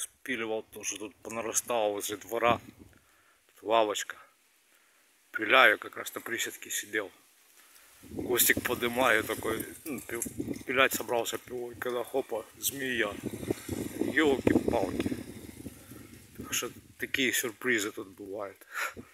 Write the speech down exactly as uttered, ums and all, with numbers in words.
Спиливал тоже, тут понарастало возле двора. Тут лавочка. Пиляю, как раз на приседке сидел. Кустик подымаю такой, ну, пилять собрался пилой, когда хопа, змея. Ёлки-палки. Так что такие сюрпризы тут бывают.